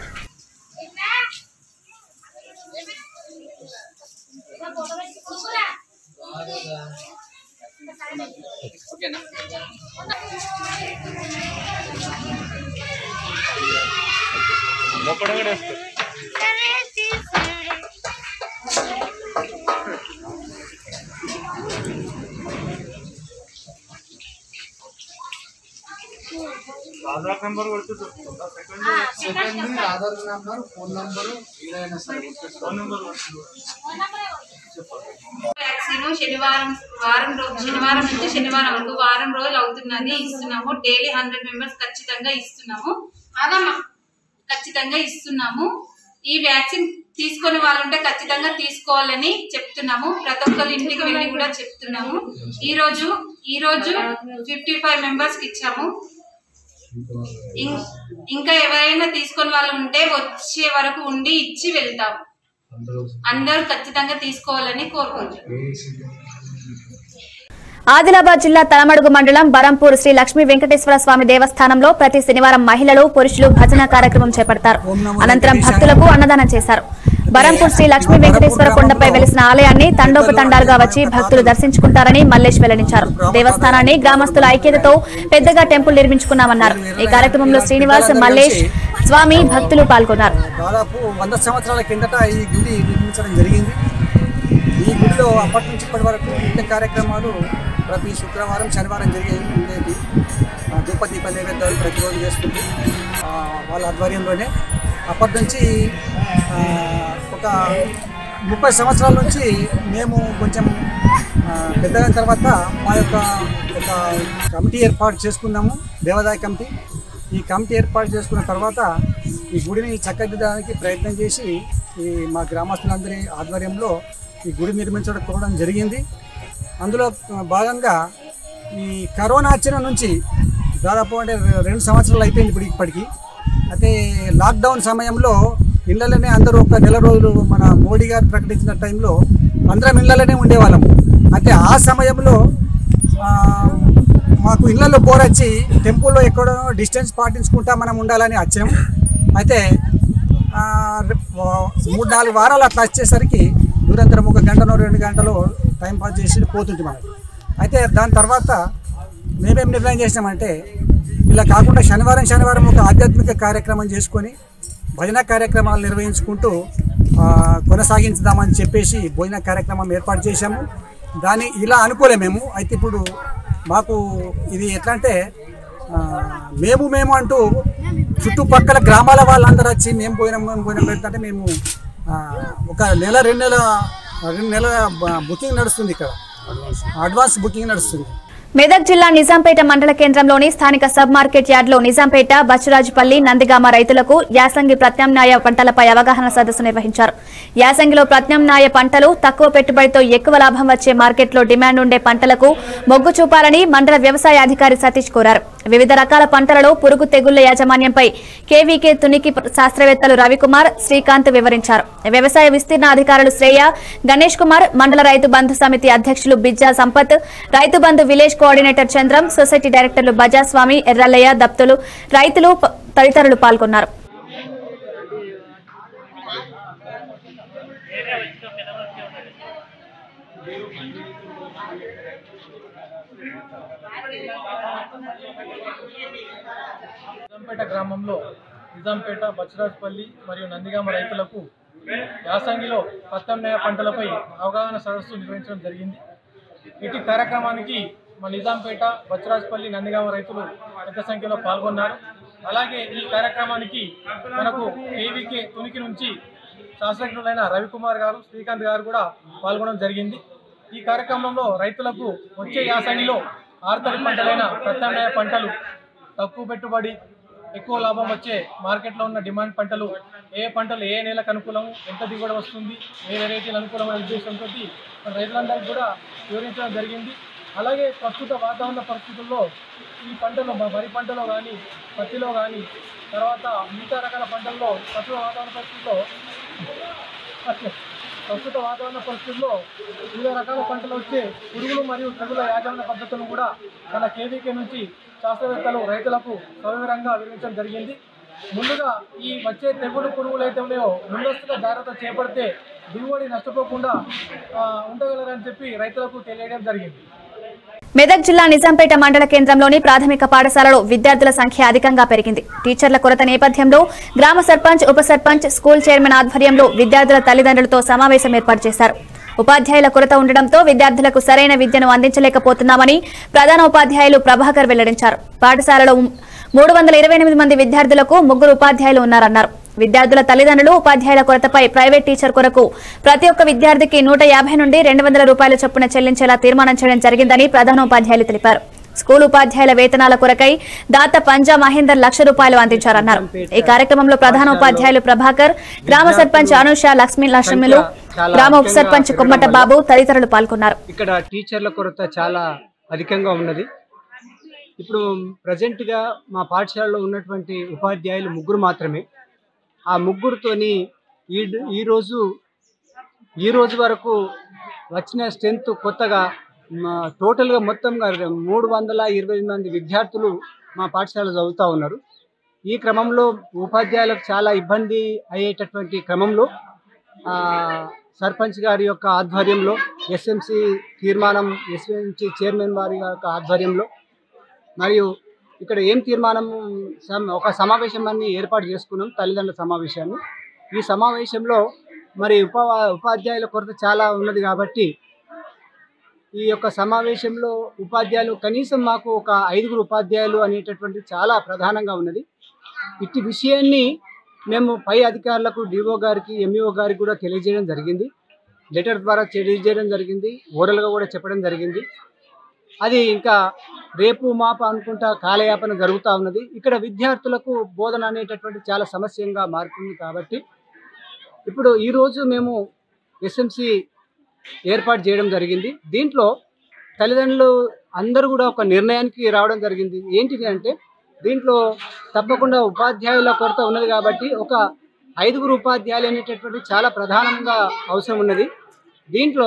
[SPEAKER 5] ఆధార్ నెంబర్ కొడితే దొరుకుతుందా?
[SPEAKER 12] Second Aadhaar number, phone number ఏదైనా సరే
[SPEAKER 5] ఫోన్ నెంబర్
[SPEAKER 13] వ్యాక్సిన్ శనివారం వారం రోజు శనివారం నుంచి శనివారం వరకు వారం రోజులు అవుతున్నది ఇస్తున్నాము. డైలీ హండ్రెడ్ మెంబర్స్ ఖచ్చితంగా ఇస్తున్నాము. అదమ్మా ఖచ్చితంగా ఇస్తున్నాము. ఈ వ్యాక్సిన్ తీసుకొని వాళ్ళు ఉంటే ఖచ్చితంగా తీసుకోవాలని చెప్తున్నాము. ప్రతి ఒక్కరి ఇంటికి వెళ్ళి కూడా చెప్తున్నాము. ఈ రోజు ఈ రోజు ఫిఫ్టీ ఫైవ్ మెంబర్స్ కి ఇచ్చాము. ఇంకా ఎవరైనా తీసుకొని వాళ్ళు ఉంటే వచ్చే వరకు ఉండి ఇచ్చి వెళ్తాము. అందరూ ఖచ్చితంగా తీసుకోవాలని కోరుకుంటున్నాం.
[SPEAKER 1] ఆదిలాబాద్ జిల్లా తలమడుగు మండలం బరంపూర్ శ్రీ లక్ష్మీ వెంకటేశ్వర స్వామి దేవస్థానంలో ప్రతి శనివారం మహిళలు పురుషులు భజన కార్యక్రమం చేపడతారు. అనంతరం భక్తులకు అన్నదానం చేశారు. బరంపూర్ శ్రీ లక్ష్మీ వెంకటేశ్వర కొండపై వెలిసిన ఆలయాన్ని తండోపతండాలుగా వచ్చి భక్తులు దర్శించుకుంటారని మల్లేష్ వెల్లడించారు. దేవస్థానాన్ని గ్రామస్తుల ఐక్యతతో పెద్దగా టెంపుల్ నిర్మించుకున్నామన్నారు. ఈ కార్యక్రమంలో శ్రీనివాస్, మల్లేష్, స్వామి, భక్తులు పాల్గొన్నారు.
[SPEAKER 14] దాదాపు వంద సంవత్సరాల కిందట ఈ గుడి నిర్మించడం జరిగింది. ఈ గుడిలో అప్పటి నుంచి ఇప్పటి వరకు నిత్య కార్యక్రమాలు ప్రతి శుక్రవారం శనివారం జరిగే ఉండేది. దీప దీప నైవేద్యాలు ప్రతిరోజు చేస్తుంది వాళ్ళ ఆధ్వర్యంలోనే. అప్పటి నుంచి ఒక ముప్పై సంవత్సరాల నుంచి మేము కొంచెం పెద్దగా తర్వాత మా యొక్క ఒక కమిటీ ఏర్పాటు చేసుకున్నాము, దేవాదాయ కమిటీ. ఈ కమిటీ ఏర్పాటు చేసుకున్న తర్వాత ఈ గుడిని చక్కదిద్దడానికి ప్రయత్నం చేసి ఈ మా గ్రామస్తులందరి ఆధ్వర్యంలో ఈ గుడి నిర్మించడం కోవడం జరిగింది. అందులో భాగంగా ఈ కరోనా వచ్చిన నుంచి దాదాపు అంటే రెండు సంవత్సరాలు అయిపోయింది ఇప్పుడు ఇప్పటికీ. అయితే లాక్డౌన్ సమయంలో ఇళ్లలోనే అందరూ ఒక నెల రోజులు మన మోడీ గారు ప్రకటించిన టైంలో అందరం ఇళ్లలోనే ఉండేవాళ్ళము. అయితే ఆ సమయంలో మాకు ఇళ్లలో బోర్ వచ్చి టెంపుల్లో ఎక్కడో డిస్టెన్స్ పాటించుకుంటా మనం ఉండాలని వచ్చాం. అయితే మూడు నాలుగు వారాలు అట్లా వచ్చేసరికి దూరంతరం ఒక గంటనో రెండు గంటలో టైం పాస్ చేసి పోతుంది మనకు. అయితే దాని తర్వాత మేమేం నిర్ణయం చేసినామంటే ఇలా కాకుండా శనివారం శనివారం ఒక ఆధ్యాత్మిక కార్యక్రమం చేసుకొని భజన కార్యక్రమాలు నిర్వహించుకుంటూ కొనసాగించుదామని చెప్పేసి భోజన కార్యక్రమం ఏర్పాటు చేశాము. దాన్ని ఇలా అనుకోలే మేము. అయితే ఇప్పుడు మాకు ఇది ఎట్లా అంటే మేము మేము అంటూ చుట్టుపక్కల గ్రామాల వాళ్ళందరూ వచ్చి మేము పోయినాం మేము పోయినాం పెడుతుంటే మేము ఒక నెల రెండు నెల రెండు నెలల బుకింగ్ నడుస్తుంది. ఇక్కడ అడ్వాన్స్ బుకింగ్ నడుస్తుంది.
[SPEAKER 1] మెదక్ జిల్లా నిజాంపేట మండల కేంద్రంలోని స్థానిక సబ్ మార్కెట్ యార్డులో నిజాంపేట, బచ్చురాజుపల్లి, నందిగామ రైతులకు యాసంగి ప్రత్యామ్నాయ పంటలపై అవగాహన సదస్సు నిర్వహించారు. యాసంగిలో ప్రత్యామ్నాయ పంటలు తక్కువ పెట్టుబడితో ఎక్కువ లాభం వచ్చే మార్కెట్లో డిమాండ్ ఉండే పంటలకు మొగ్గు చూపాలని మండల వ్యవసాయ అధికారి సతీష్ కోరారు. వివిధ రకాల పంటలలో పురుగు తెగుళ్ల యాజమాన్యంపై కేవీకే తునికి శాస్త్రవేత్తలు రవికుమార్, శ్రీకాంత్ వివరించారు. వ్యవసాయ విస్తీర్ణ అధికారులు శ్రేయ, గణేష్ కుమార్, మండల రైతు బంధు సమితి అధ్యక్షులు Bijja Sampath, Rythu Bandhu village coordinator Chandram, society డైరెక్టర్లు బజాస్వామి, ఎర్రల్లయ్య, దప్తులు, రైతులు తదితరులు పాల్గొన్నారు.
[SPEAKER 15] నిజాంపేట గ్రామంలో నిజాంపేట, బచ్చురాజుపల్లి మరియు నందిగామ రైతులకు యాసంగిలో ప్రత్యామ్నాయ పంటలపై అవగాహన సదస్సు నిర్వహించడం జరిగింది. ఇటు కార్యక్రమానికి మన నిజాంపేట, బచ్చురాజుపల్లి, నందిగామ రైతులు పెద్ద సంఖ్యలో పాల్గొన్నారు. అలాగే ఈ కార్యక్రమానికి మనకు కేవీకే తునికి నుంచి శాస్త్రజ్ఞులైన రవికుమార్ గారు, శ్రీకాంత్ గారు కూడా పాల్గొనడం జరిగింది. ఈ కార్యక్రమంలో రైతులకు వచ్చే యాసంగిలో ఆర్తడి పంటలైన ప్రత్యామ్నాయ పంటలు, తక్కువ పెట్టుబడి ఎక్కువ లాభం వచ్చే మార్కెట్లో ఉన్న డిమాండ్ పంటలు, ఏ పంటలు ఏ నెలకు అనుకూలం, ఎంత దిగుబడి వస్తుంది, ఏ వెరైటీలు అనుకూలమైన ఉద్దేశంతో రైతులందరికీ కూడా వివరించడం జరిగింది. అలాగే ప్రస్తుత వాతావరణ పరిస్థితుల్లో ఈ పంటలు వరి పంటలో కానీ, పత్తిలో కానీ, తర్వాత మిగతా రకాల పంటల్లో ప్రస్తుత వాతావరణ పరిస్థితుల్లో ప్రస్తుత వాతావరణ పరిస్థితుల్లో వివిధ రకాల పంటలు వచ్చే పురుగులు మరియు తెగుల యాజమాన్య పద్ధతులను కూడా మన కేవీకే నుంచి శాస్త్రవేత్తలు రైతులకు సవివరంగా వివరించడం జరిగింది. ముందుగా ఈ వచ్చే తెగులు పురుగులు అయితే ఉన్నాయో ముందస్తుగా జాగ్రత్త చేపడితే దిగుబడి నష్టపోకుండా ఉండగలరని చెప్పి రైతులకు తెలియడం జరిగింది.
[SPEAKER 1] మెదక్ జిల్లా నిజాంపేట మండల కేంద్రంలోని ప్రాథమిక పాఠశాలలో విద్యార్థుల సంఖ్య అధికంగా పెరిగింది. టీచర్ల కొరత నేపథ్యంలో గ్రామ సర్పంచ్, ఉప సర్పంచ్, స్కూల్ చైర్మన్ ఆధ్వర్యంలో విద్యార్థుల తల్లిదండ్రులతో సమావేశం ఏర్పాటు చేశారు. ఉపాధ్యాయుల కొరత ఉండడంతో విద్యార్థులకు సరైన విద్యను అందించలేకపోతున్నామని ప్రధాన ఉపాధ్యాయులు ప్రభాకర్ వెల్లడించారు. పాఠశాలలో మూడు వందల ఇరవై ఎనిమిది మంది విద్యార్థులకు ముగ్గురు ఉపాధ్యాయులు ఉన్నారన్నారు. విద్యార్థుల తల్లిదండ్రులు ఉపాధ్యాయుల కొరతపై ప్రైవేట్ టీచర్ కొరకు ప్రతి ఒక్క విద్యార్థికి నూట యాభై నుండి రెండు వందల రూపాయల చొప్పున చెల్లించేలా తీర్మానం చేయడం జరిగిందని ప్రధానోపాధ్యాయులు తెలిపారు. స్కూల్ ఉపాధ్యాయుల వేతనాల కొరకై దాత పంజా మహేందర్ లక్ష రూపాయలు అందించారన్నారు. ఈ కార్యక్రమంలో ప్రధానోపాధ్యాయులు ప్రభాకర్, గ్రామ సర్పంచ్ అనుష, లక్ష్మీ లక్ష్మీలు, గ్రామ ఉప సర్పంచ్ కొమ్మట బాబు తదితరులు పాల్గొన్నారు.
[SPEAKER 16] ఇక్కడ టీచర్ల కొరత చాలా అధికంగా ఉన్నది. ఇప్పుడు ప్రజెంట్ గా మా పాఠశాలలో ఉన్నటువంటి ఉపాధ్యాయులు ముగ్గురు మాత్రమే. ఆ ముగ్గురుతోని ఈ ఈ రోజు ఈ రోజు వరకు వచ్చిన స్ట్రెంత్ కొత్తగా టోటల్గా మొత్తంగా మూడు వందల ఇరవై మంది విద్యార్థులు మా పాఠశాలలో చదువుతూ ఉన్నారు. ఈ క్రమంలో ఉపాధ్యాయులకు చాలా ఇబ్బంది అయ్యేటటువంటి క్రమంలో సర్పంచ్ గారి యొక్క ఆధ్వర్యంలో, ఎస్ఎంసి తీర్మానం, ఎస్ఎంసి చైర్మన్ వారి యొక్క ఆధ్వర్యంలో మరియు ఇక్కడ ఏం తీర్మానం ఒక సమావేశాన్ని ఏర్పాటు చేసుకున్నాం, తల్లిదండ్రుల సమావేశాన్ని. ఈ సమావేశంలో మరి ఉపా ఉపాధ్యాయుల కొరత చాలా ఉన్నది కాబట్టి ఈ యొక్క సమావేశంలో ఉపాధ్యాయులు కనీసం మాకు ఒక ఐదుగురు ఉపాధ్యాయులు అనేటటువంటి చాలా ప్రధానంగా ఉన్నది. ఇట్టి విషయాన్ని మేము పై అధికారులకు, డిఓ గారికి, ఎంఈఓ గారికి కూడా తెలియజేయడం జరిగింది. లెటర్ ద్వారా తెలియజేయడం జరిగింది, ఓరల్గా కూడా చెప్పడం జరిగింది. అది ఇంకా రేపు మాప అనుకుంటా కాలయాపన జరుగుతూ ఉన్నది. ఇక్కడ విద్యార్థులకు బోధన అనేటటువంటి చాలా సమస్యంగా మారుతుంది కాబట్టి ఇప్పుడు ఈరోజు మేము ఎస్ఎంసి ఏర్పాటు చేయడం జరిగింది. దీంట్లో తల్లిదండ్రులు అందరూ కూడా ఒక నిర్ణయానికి రావడం జరిగింది. ఏంటిది అంటే దీంట్లో తప్పకుండా ఉపాధ్యాయుల కొరత ఉన్నది కాబట్టి ఒక ఐదుగురు ఉపాధ్యాయులు అనేటటువంటి చాలా ప్రధానంగా అవసరం ఉన్నది. దీంట్లో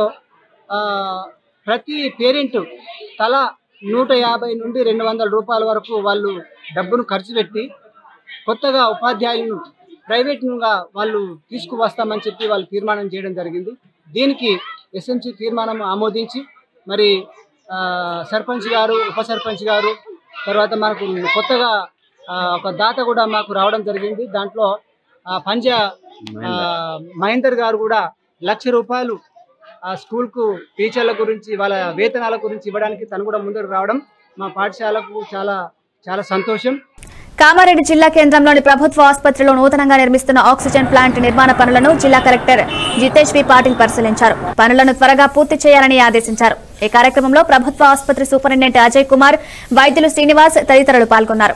[SPEAKER 16] ప్రతి పేరెంట్ తల నూట యాభై నుండి రెండు వందల రూపాయల వరకు వాళ్ళు డబ్బును ఖర్చు పెట్టి కొత్తగా ఉపాధ్యాయులను ప్రైవేట్గా వాళ్ళు తీసుకువస్తామని చెప్పి వాళ్ళు తీర్మానం చేయడం జరిగింది. దీనికి ఎస్ఎంసి తీర్మానం ఆమోదించి మరి సర్పంచ్ గారు, ఉప సర్పంచ్ గారు, తర్వాత మనకు కొత్తగా ఒక దాత కూడా మాకు రావడం జరిగింది. దాంట్లో పంజా మహేందర్ గారు కూడా లక్ష రూపాయలు ఆ స్కూల్కు టీచర్ల గురించి, వాళ్ళ వేతనాల గురించి ఇవ్వడానికి తను కూడా ముందుకు రావడం మా పాఠశాలకు చాలా చాలా సంతోషం.
[SPEAKER 1] కామారెడ్డి జిల్లా కేంద్రంలోని ప్రభుత్వ ఆసుపత్రిలో నూతనంగా నిర్మిస్తున్న ఆక్సిజన్ ప్లాంట్ నిర్మాణ పనులను జిల్లా కలెక్టర్ జితేష్ వి పాటిల్ పరిశీలించారు. పనులను త్వరగా పూర్తి చేయాలని ఆదేశించారు. ఈ కార్యక్రమంలో ప్రభుత్వ ఆసుపత్రి సూపరింటెండెంట్ అజయ్ కుమార్, వైద్యులు శ్రీనివాస్ తదితరులు పాల్గొన్నారు.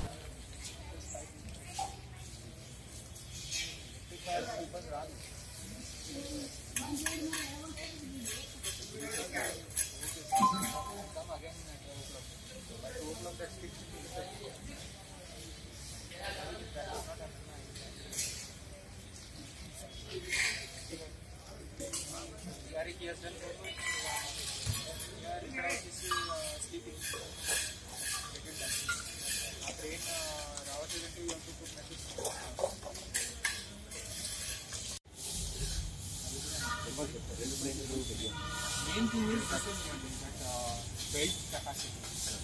[SPEAKER 17] Main thing is that uh, belt capacity.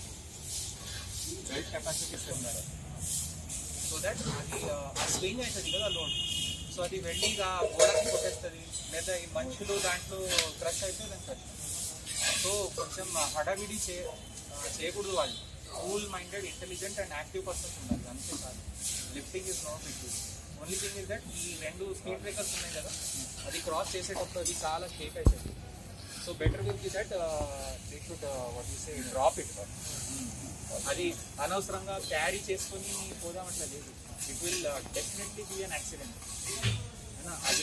[SPEAKER 17] Belt capacity is there. So that ఆ స్వింగ్ అవుతుంది కదా లోడ్, సో అది వెళ్ళి ఆ గోడకి కొట్టేస్తుంది, లేదా ఈ మనుషులు దాంట్లో క్రష్ అయితే దాని కష్టం. సో కొంచెం హడావిడి చే చేయకూడదు. వాళ్ళు cool minded, intelligent and active persons ఉండాలి, అంతే కాదు. Lifting is no big deal. Only thing is that ఈ రెండు స్పీడ్ బ్రేకర్స్ ఉన్నాయి కదా, అది క్రాస్ చేసేటప్పుడు అది చాలా షేక్ అవుతుంది. So better will be that they should what you say drop it. అది అనవసరంగా క్యారీ చేసుకొని పోదామట్లా లేదు. It will definitely be an accident. అది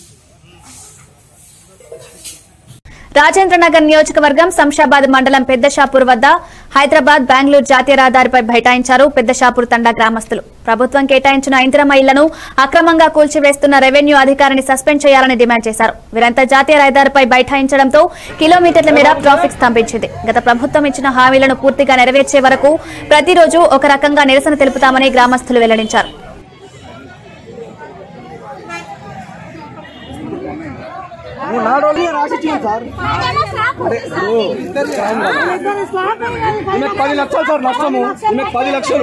[SPEAKER 1] రాజేంద్రనగర్ నియోజకవర్గం శంషాబాద్ మండలం పెద్దషాపూర్ వద్ద హైదరాబాద్ బెంగళూరు జాతీయ రహదారిపై బైఠాయించారు పెద్దషాపూర్ తండా గ్రామస్తులు. ప్రభుత్వం కేటాయించిన ఇందిరమ్మ ఇళ్లను అక్రమంగా కూల్చివేస్తున్న రెవెన్యూ అధికారిని సస్పెండ్ చేయాలని డిమాండ్ చేశారు. వీరంతా జాతీయ రహదారిపై బైఠాయించడంతో కిలోమీటర్ల మేర ట్రాఫిక్ స్తంభించింది. గత ప్రభుత్వం ఇచ్చిన హామీలను పూర్తిగా నెరవేర్చే వరకు ప్రతిరోజు ఒక రకంగా నిరసన తెలుపుతామని గ్రామస్తులు వెల్లడించారు.
[SPEAKER 18] పది లక్షలు సార్ నష్టము, పది లక్షలు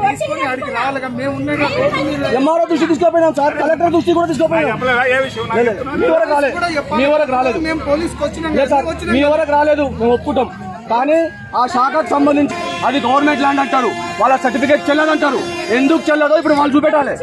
[SPEAKER 18] ఎంఆర్ఓ దృష్టి తీసుకోపోయినాం సార్, కలెక్టర్ దృష్టి కూడా తీసుకోపోయినాం. మీ వరకు రాలేదు, మీ వరకు రాలేదు సార్, మీ వరకు రాలేదు మేము ఒప్పుకుంటాం. కానీ ఆ శాఖకు సంబంధించి అది గవర్నమెంట్ ల్యాండ్ అంటారు, వాళ్ళ సర్టిఫికేట్ చెల్లదంటారు. ఎందుకు చెల్లదో ఇప్పుడు వాళ్ళు చూపెట్టాలి.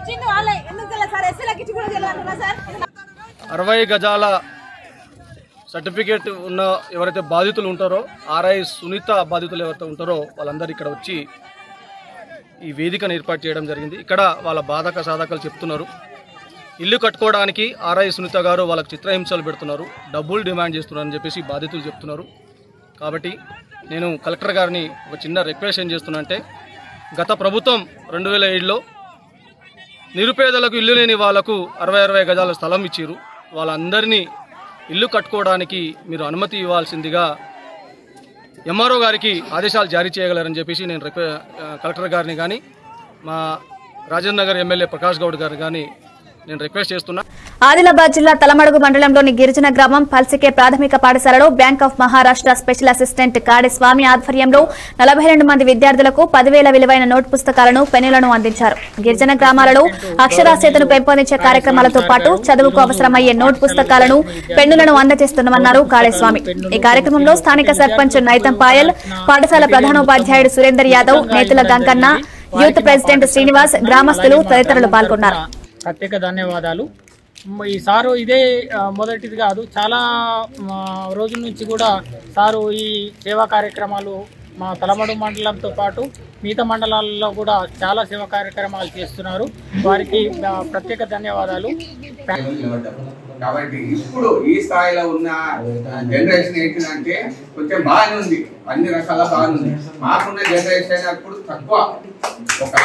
[SPEAKER 8] అరవై గజాల సర్టిఫికేట్ ఉన్న ఎవరైతే బాధితులు ఉంటారో, ఆర్ఐ సునీత బాధితులు ఎవరైతే ఉంటారో వాళ్ళందరూ ఇక్కడ వచ్చి ఈ వేదికను ఏర్పాటు చేయడం జరిగింది. ఇక్కడ వాళ్ళ బాధక సాధకాలు చెప్తున్నారు. ఇల్లు కట్టుకోవడానికి ఆర్ఐ సునీత గారు వాళ్ళకి చిత్రహింసలు పెడుతున్నారు, డబ్బులు డిమాండ్ చేస్తున్నారు అని చెప్పేసి బాధితులు చెప్తున్నారు. కాబట్టి నేను కలెక్టర్ గారిని ఒక చిన్న రిక్వెస్ట్ ఏం చేస్తున్నా అంటే, గత ప్రభుత్వం రెండు వేల ఏడులో నిరుపేదలకు ఇల్లు లేని వాళ్లకు అరవై అరవై గజాల స్థలం ఇచ్చారు. వాళ్ళందరినీ ఇల్లు కట్టుకోవడానికి మీరు అనుమతి ఇవ్వాల్సిందిగా ఎంఆర్ఓ గారికి ఆదేశాలు జారీ చేయగలరని చెప్పేసి నేను రిక్వె కలెక్టర్ గారిని కానీ మా రాజేంద్ర నగర్ ఎమ్మెల్యే ప్రకాష్ గౌడ్ గారు కానీ నేను రిక్వెస్ట్ చేస్తున్నా.
[SPEAKER 1] ఆదిలాబాద్ జిల్లా తలమడుగు మండలంలోని గిరిజన గ్రామం పల్సికే ప్రాథమిక పాఠశాలలో bank of Maharashtra special assistant Kadi Swamy ఆధ్వర్యంలో నలభై రెండు మంది విద్యార్థులకు పదివేల విలువైన నోట్ పుస్తకాలను పెన్నులను అందించారు. గిరిజన గ్రామాలలో అక్షరాస్యతను పెంపొందించే కార్యక్రమాలతో పాటు చదువుకు అవసరమయ్యే నోట్ పుస్తకాలను పెన్నులను అందజేస్తున్నామన్నారు కాళేస్వామి. ఈ కార్యక్రమంలో స్థానిక సర్పంచ్ నైతం పాయల్, పాఠశాల ప్రధానోపాధ్యాయుడు సురేందర్ యాదవ్, నేతల గంగన్న, యూత్ ప్రెసిడెంట్ శ్రీనివాస్, గ్రామస్తులు తదితరులు పాల్గొన్నారు.
[SPEAKER 19] ప్రత్యేక ధన్యవాదాలు. ఈ సారు ఇదే మొదటిది కాదు, చాలా రోజుల నుంచి కూడా సారు ఈ సేవా కార్యక్రమాలు మా తలమడు మండలంతో పాటు మిగతా మండలాల్లో కూడా చాలా సేవా కార్యక్రమాలు చేస్తున్నారు. వారికి ప్రత్యేక ధన్యవాదాలు.
[SPEAKER 20] కాబట్టి ఇప్పుడు ఈ స్థాయిలో ఉన్న జనరేషన్ ఏంటంటే కొంచెం బాగానే ఉంది, అన్ని రకాల బాగుంది. మాకున్న జనరేషన్ అప్పుడు తక్కువ, ఒక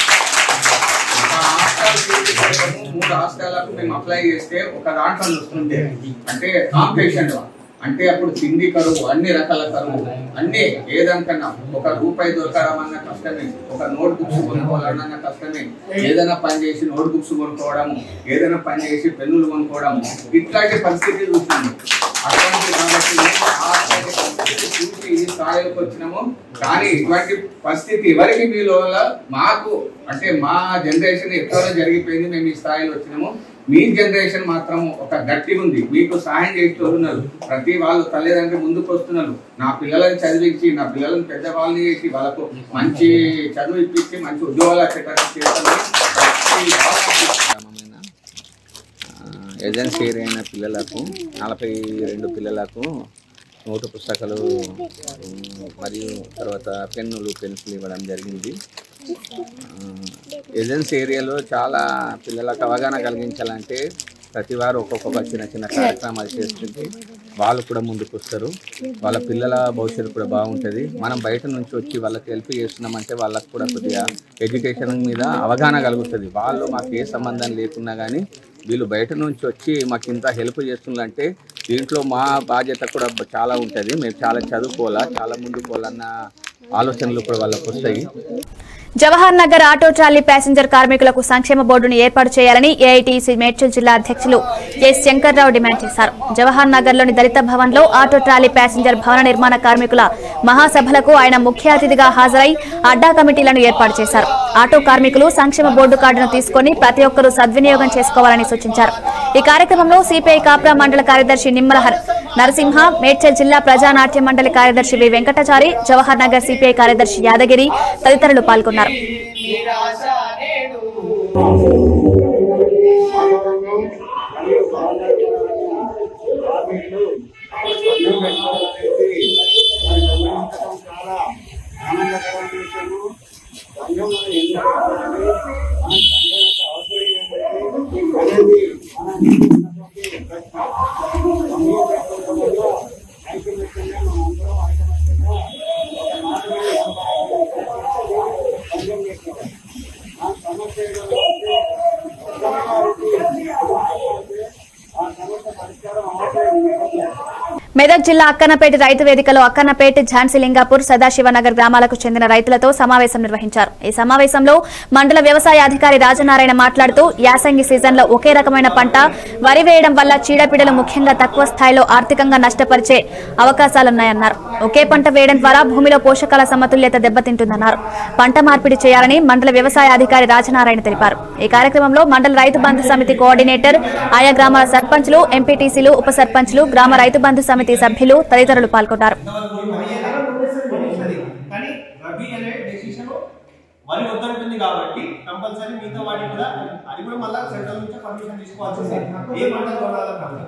[SPEAKER 20] మూడు హాస్టళ్లకు మేము అప్లై చేస్తే ఒక దాంట్లో వస్తుండే, అంటే కాంపిటీషన్ అంటే అప్పుడు తిండి కరువు, అన్ని రకాల కరువు, అన్ని ఏదానికన్నా ఒక రూపాయి దొరకడం అన్న కష్టమే, ఒక నోట్ బుక్స్ కొనుక్కోవాలన్న కష్టమే, ఏదైనా పని చేసి నోట్ బుక్స్ కొనుక్కోవడము, ఏదైనా పని చేసి పెన్నులు కొనుక్కోవడము, ఇట్లాంటి పరిస్థితి చూస్తుంది. అటువంటి కాబట్టి చూసి ఈ స్థాయిలోకి వచ్చినాము. కానీ ఇటువంటి పరిస్థితి ఎవరికి మీలో మాకు అంటే మా జనరేషన్ ఎక్కడో జరిగిపోయింది, మేము ఈ స్థాయిలో వచ్చినాము. మీ జనరేషన్ మాత్రం ఒక గట్టిగా ఉంది, మీకు సహాయం చేస్తూ ఉన్నారు. ప్రతి వాళ్ళు తల్లిదండ్రులు ముందుకు వస్తున్నారు. నా పిల్లలను చదివించి, నా పిల్లలను పెద్దవాళ్ళని చేసి, వాళ్ళకు మంచి చదువు ఇప్పించి మంచి ఉద్యోగాలు వచ్చేటట్టు చేస్తున్నారు.
[SPEAKER 21] ఏజెన్సీ ఏరియా అయిన పిల్లలకు నలభై రెండు పిల్లలకు నోటు పుస్తకాలు మరియు తర్వాత పెన్నులు పెన్సిల్ ఇవ్వడం జరిగింది. ఏజెన్సీ ఏరియాలో చాలా పిల్లలకు అవగాహన కలిగించాలంటే ప్రతి వారు ఒక్కొక్క చిన్న చిన్న కార్యక్రమాలు చేస్తుంటే వాళ్ళు కూడా ముందుకు వస్తారు, వాళ్ళ పిల్లల భవిష్యత్తు కూడా బాగుంటుంది. మనం బయట నుంచి వచ్చి వాళ్ళకి హెల్ప్ చేస్తున్నామంటే వాళ్ళకు కూడా కొద్దిగా ఎడ్యుకేషన్ మీద అవగాహన కలుగుతుంది. వాళ్ళు మాకు ఏ సంబంధం లేకున్నా కానీ వీళ్ళు బయట నుంచి వచ్చి మాకు ఇంత హెల్ప్ చేస్తుందంటే దీంట్లో మా బాధ్యత కూడా చాలా ఉంటుంది. మేము చాలా చదువుకోవాలా, చాలా ముందుకు పోవాలన్న ఆలోచనలు కూడా వాళ్ళకు వస్తాయి.
[SPEAKER 1] Jawahar Nagar auto trolley passenger కార్మికులకు సంక్షేమ బోర్డును ఏర్పాటు చేయాలని ఏఐటీసీ మేడ్చల్ జిల్లా అధ్యక్షులు ఎస్ శంకర్రావు డిమాండ్ చేశారు. జవహర్ నగర్లోని దళిత భవన్లో ఆటో ట్రాలీ ప్యాసింజర్ భవన నిర్మాణ కార్మికుల మహాసభలకు ఆయన ముఖ్య అతిథిగా హాజరై అడ్డా కమిటీలను ఏర్పాటు చేశారు. ఆటో కార్మికులు సంక్షేమ బోర్డు కార్డును తీసుకుని ప్రతి ఒక్కరూ సద్వినియోగం చేసుకోవాలని సూచించారు. ఈ కార్యక్రమంలో సిపిఐ కాప్రా మండల కార్యదర్శి నిమ్మల నరసింహ, మేడ్చల్ జిల్లా ప్రజానాట్య మండలి కార్యదర్శి వి వెంకటాచారి, జవహర్ నగర్ సిపిఐ కార్యదర్శి యాదగిరి తదితరులు పాల్గొన్నారు. మెదక్ జిల్లా అక్కన్నపేట రైతు వేదికలో అక్కన్నపేట, ఝాన్సీలింగాపూర్, సదాశివనగర్ గ్రామాలకు చెందిన రైతులతో సమావేశం నిర్వహించారు. ఈ సమావేశంలో మండల వ్యవసాయ అధికారి రాజనారాయణ మాట్లాడుతూ యాసంగి సీజన్లో ఒకే రకమైన పంట వరి వేయడం వల్ల చీడపీడలు ముఖ్యంగా తక్కువ స్థాయిలో ఆర్థికంగా నష్టపరిచే అవకాశాలున్నాయన్నారు. ఒకే పంట వేయడం ద్వారా భూమిలో పోషకాల సమతుల్యత దెబ్బతింటుందన్నారు. పంట మార్పిడి చేయాలని మండల వ్యవసాయ అధికారి రాజనారాయణ తెలిపారు. ఈ కార్యక్రమంలో మండల రైతు బంధు సమితి కోఆర్డినేటర్, ఆయా గ్రామాల సర్పంచ్లు, ఎంపీటీసీలు, ఉప సర్పంచ్లు, గ్రామ రైతు బంధు సమితి సభ్యులు తదితరులు పాల్గొన్నారు.
[SPEAKER 2] రబీ అనే డెసిషన్ వరి వద్దంటుంది కాబట్టి కంపల్సరీ మిగతా వాటి కూడా అది కూడా మళ్ళీ సెంట్రల్ నుంచి పర్మిషన్ తీసుకోవాల్సింది. ఏ పంటలు కొనాలన్నా.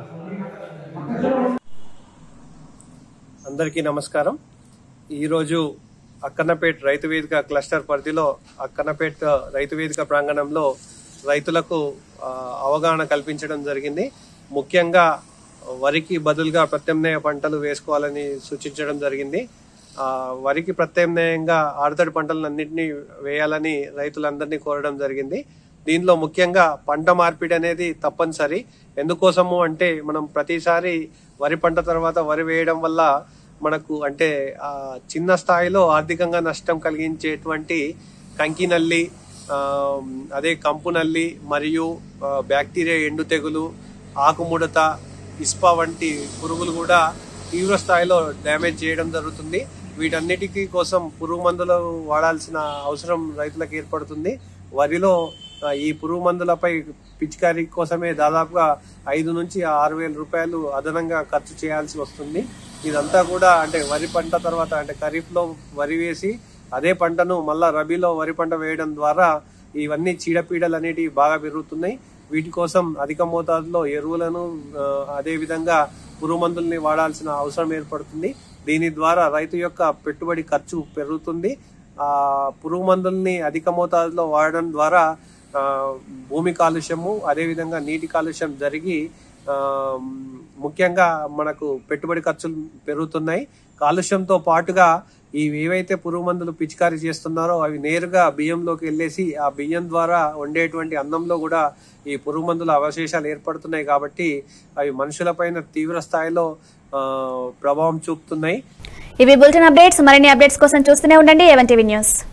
[SPEAKER 2] అందరికీ నమస్కారం. ఈరోజు అక్కన్నపేట్ రైతు వేదిక క్లస్టర్ పరిధిలో అక్కన్నపేట్ రైతు వేదిక ప్రాంగణంలో రైతులకు అవగాహన కల్పించడం జరిగింది. ముఖ్యంగా వరికి బదులుగా ప్రత్యామ్నాయ పంటలు వేసుకోవాలని సూచించడం జరిగింది. వరికి ప్రత్యామ్నాయంగా ఆరుతడి పంటలన్నింటినీ వేయాలని రైతులందరినీ కోరడం జరిగింది. దీనిలో ముఖ్యంగా పంట మార్పిడి అనేది తప్పనిసరి. ఎందుకోసము అంటే మనం ప్రతిసారి వరి పంట తర్వాత వరి వేయడం వల్ల మనకు అంటే చిన్న స్థాయిలో ఆర్థికంగా నష్టం కలిగించేటువంటి కంకి నల్లి, అదే కంపు నల్లి మరియు బ్యాక్టీరియా ఎండు తెగులు, ఆకుముడత, ఇస్పా వంటి పురుగులు కూడా తీవ్ర స్థాయిలో డ్యామేజ్ చేయడం జరుగుతుంది. వీటన్నిటికీ కోసం పురుగు మందులు వాడాల్సిన అవసరం రైతులకు ఏర్పడుతుంది. వరిలో ఈ పురుగు మందులపై పిచికారీ కోసమే దాదాపుగా ఐదు నుంచి ఆరు వేల రూపాయలు అదనంగా ఖర్చు చేయాల్సి వస్తుంది. ఇదంతా కూడా అంటే వరి పంట తర్వాత అంటే ఖరీఫ్ లో వరి వేసి అదే పంటను మళ్ళా రబీలో వరి పంట వేయడం ద్వారా ఇవన్నీ చీడపీడలు అనేటివి బాగా పెరుగుతున్నాయి. వీటి కోసం అధిక మోతాదులో ఎరువులను అదే విధంగా పురుగు మందుల్ని వాడాల్సిన అవసరం ఏర్పడుతుంది. దీని ద్వారా రైతు యొక్క పెట్టుబడి ఖర్చు పెరుగుతుంది. ఆ పురుగు మందుల్ని అధిక మోతాదులో వాడడం ద్వారా భూమి కాలుష్యము అదేవిధంగా నీటి కాలుష్యం జరిగి ముఖ్యంగా మనకు పెట్టుబడి ఖర్చులు పెరుగుతున్నాయి. కాలుష్యంతో పాటుగా ఈ ఏవైతే పురుగు మందులు పిచికారీ చేస్తున్నారో అవి నేరుగా బియ్యంలోకి వెళ్ళేసి ఆ బియ్యం ద్వారా వండేటువంటి అన్నంలో కూడా ఈ పురుగు మందుల అవశేషాలు ఏర్పడుతున్నాయి. కాబట్టి అవి మనుషులపైన తీవ్ర స్థాయిలో ప్రభావం చూపుతున్నాయి.
[SPEAKER 1] ఇవి బులెటిన్ అప్డేట్స్. మరిన్ని అప్డేట్స్ కోసం చూస్తూనే ఉండండి ఏవన్ టీవీ న్యూస్.